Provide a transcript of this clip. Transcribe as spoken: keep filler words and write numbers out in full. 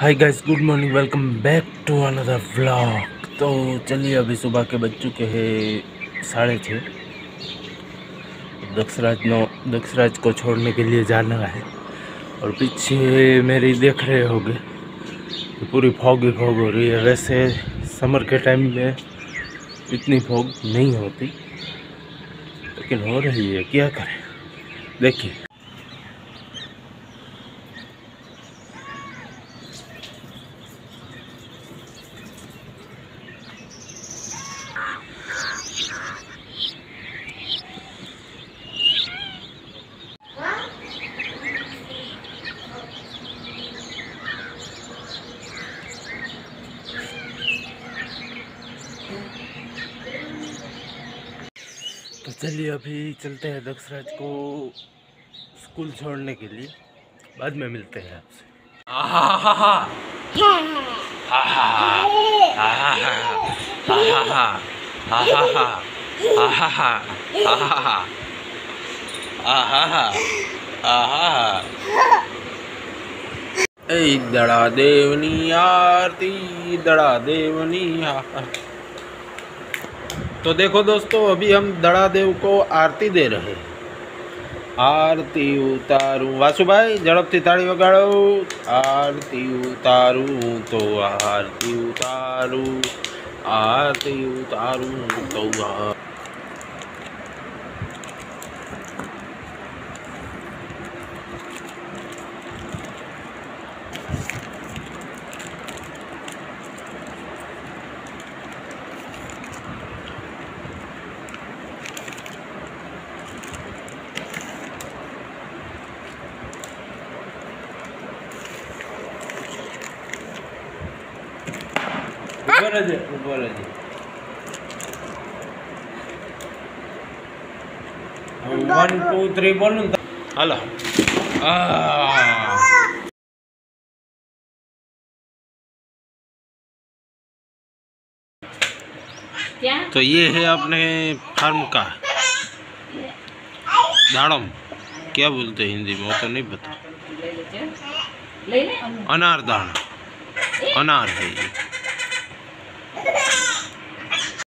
Hi guys, good morning, welcome back to another vlog. तो चलिए, अभी सुबह के बज चुके हैं साढ़े छः। दक्षराज नौ दक्षराज को छोड़ने के लिए जाना है। और पीछे मेरी देख रहे होंगे कि पूरी फॉग ही फॉग हो रही है। वैसे समर के टाइम में इतनी फॉग नहीं होती, लेकिन हो रही है, क्या करें। देखिए, तो चलिए अभी चलते हैं दक्षराज को स्कूल छोड़ने के लिए। बाद में मिलते हैं आपसे। ए दड़ा देवनी आरती, दड़ा देवनी। तो देखो दोस्तों, अभी हम दड़ा देव को आरती दे रहे हैं। आरती उतारू वासु भाई, झड़पथी ताड़ी वगाड़ो। आरती उतारू तो आरती उतारू, आरती उतारू तो आ... ऊपर है, ऊपर है। वन टू थ्री बोलूं तो हेलो। क्या? तो ये है अपने फार्म का दाड़म, क्या बोलते हैं हिंदी में, वो तो नहीं पता। अनार दाना, अनार है ये।